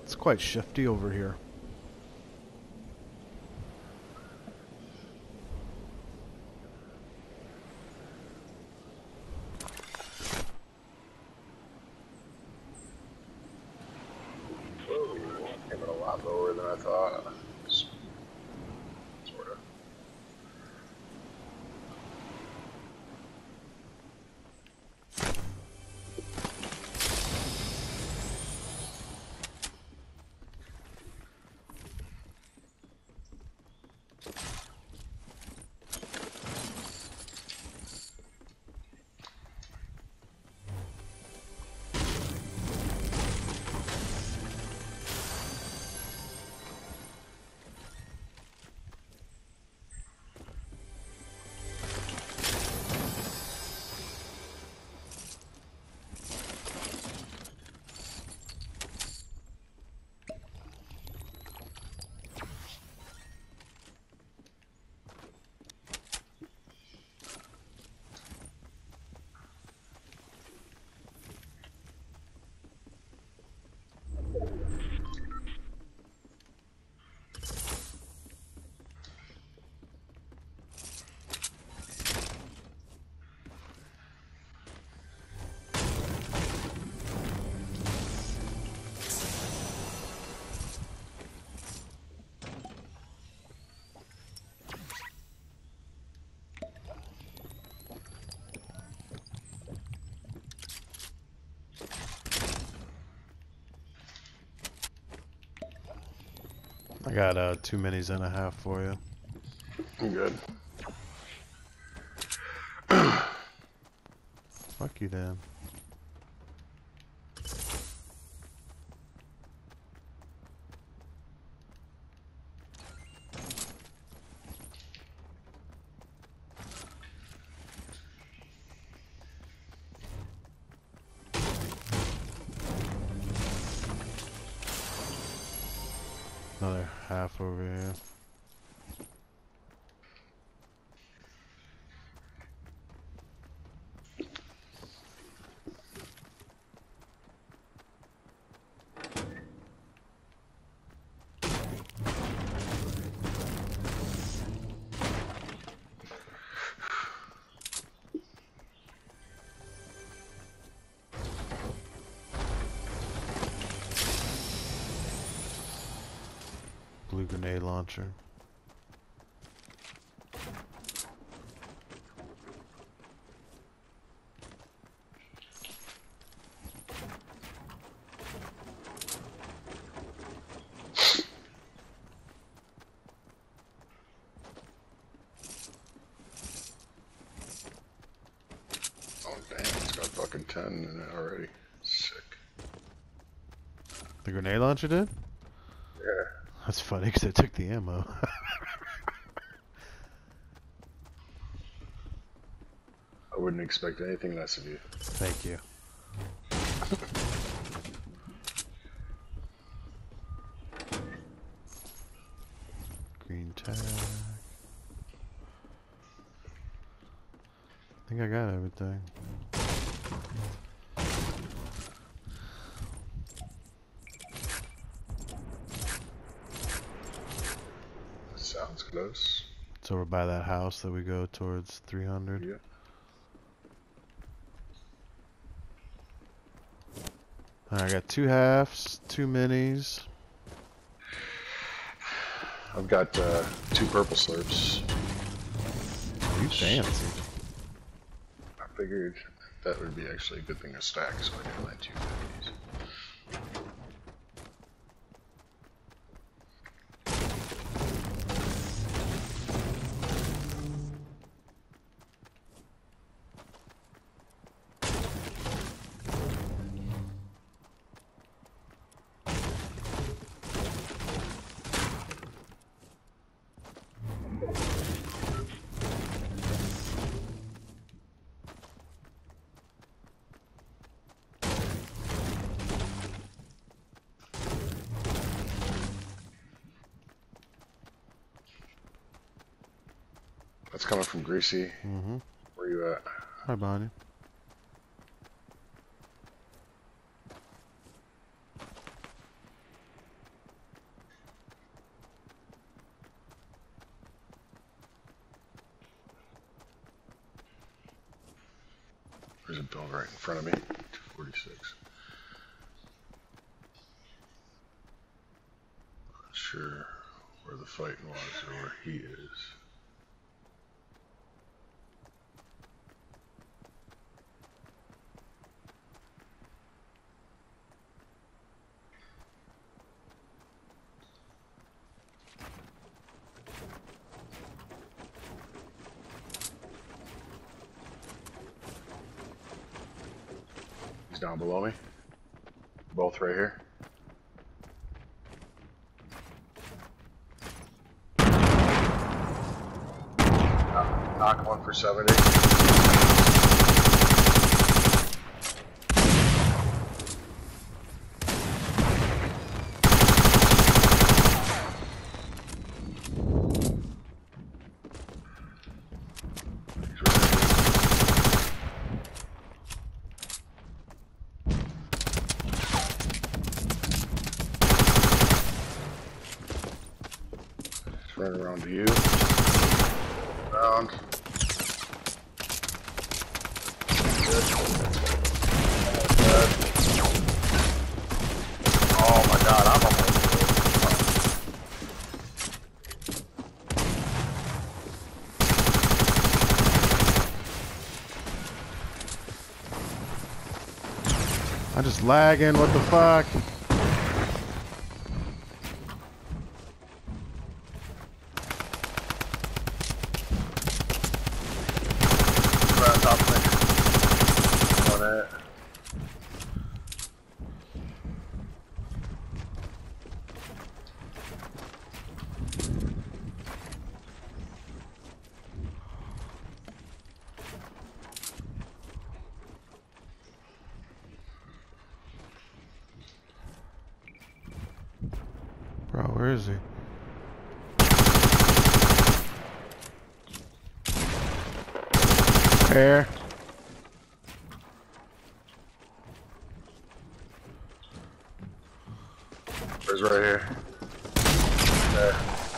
It's quite shifty over here. Whoa, came in a lot lower than I thought. Sort of. I got 2 minis and a half for you. I'm good. Fuck you then. Another half over here. Blue grenade launcher. Oh damn, it's got fucking 10 in it already. Sick. The grenade launcher did? Yeah. That's funny because I took the ammo. I wouldn't expect anything less of you. Thank you. Green tag. I think I got everything. Sounds close. It's over by that house that we go towards 300. Yeah. Alright, I got 2 halves, 2 minis. I've got 2 purple slurps. Oh, you fancy. I figured that would be actually a good thing to stack, so I did my 2 minis. That's coming from Greasy. Mm-hmm. Where you at? Hi, Bonnie. a build right in front of me. 246. Not sure where the fighting was or where he is. He's down below me. Both right here. Knock one for 70. Right around to you. Around. Oh my god, I'm almost I'm just lagging, what the fuck? right on top of me. On it. Bro, where is he? Here. Where's right here? There.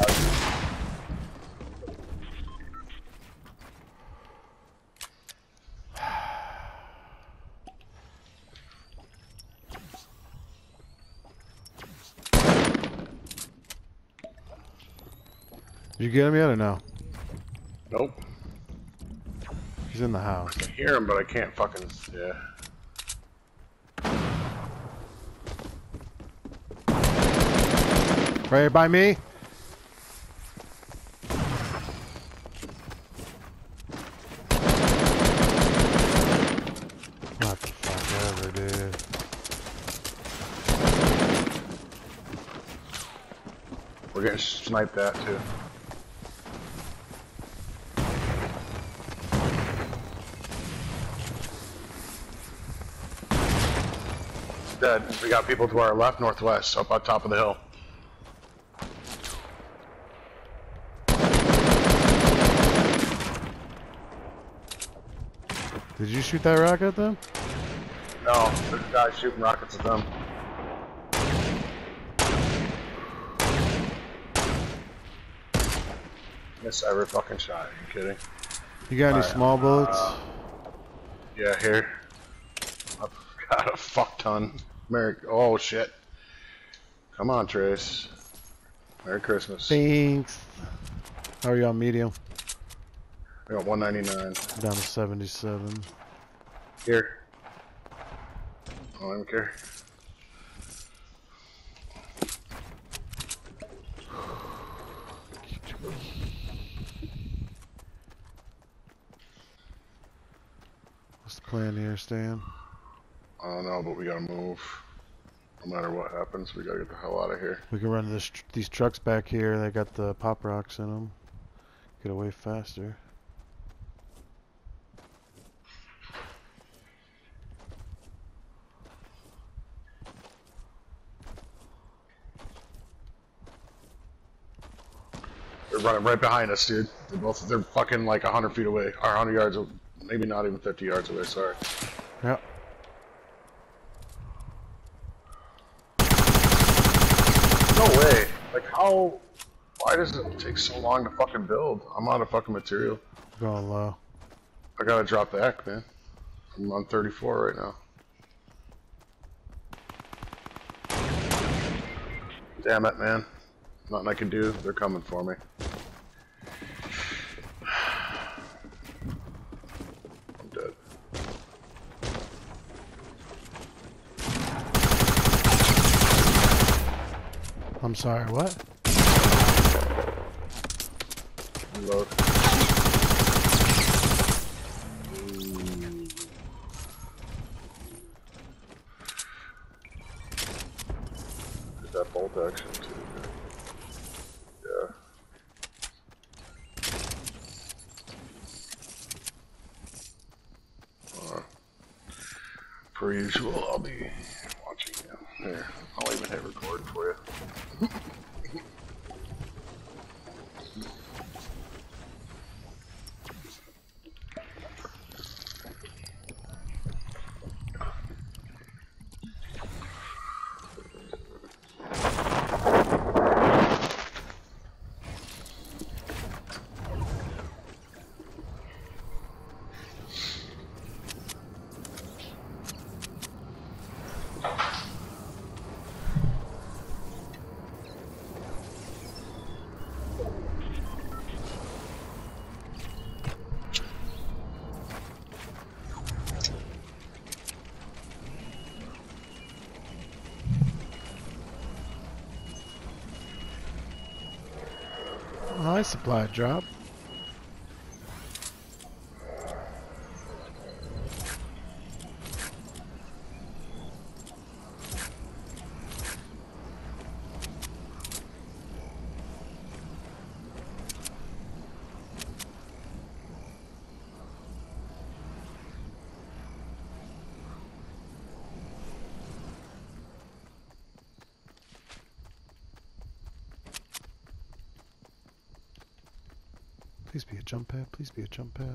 Did you get him yet or no? Nope. He's in the house. I can hear him, but I can't fucking. Yeah. Right by me? What the fuck ever, dude. We're getting sniped at too. Dead. We got people to our left, northwest, up on top of the hill. Did you shoot that rocket at them? No, there's guys shooting rockets at them. Miss every fucking shot. Are you kidding? You got any small bullets? Yeah, here. I've got a fuck ton. Oh shit. Come on, Trace. Merry Christmas. Thanks. How are you on medium? I got 199. Down to 77. Here. I don't even care. What's the plan here, Stan? I don't know, but we gotta move. No matter what happens, we gotta get the hell out of here. We can run these trucks back here. They got the pop rocks in them. Get away faster. They're running right behind us, dude. They're fucking like 100 feet away. Or 100 yards, maybe not even 50 yards away, sorry. Yep. No way. Like how, why does it take so long to fucking build? I'm out of fucking material. Going low. I gotta drop back, man. I'm on 34 right now. Damn it, man. Nothing I can do. They're coming for me. I'm dead. I'm sorry, what? Reload. Did that bolt action too? Yeah. Per usual, I'll be watching you. Here, I'll even hit record for you. Nice supply drop. Please be a jump pad. Please be a jump pad.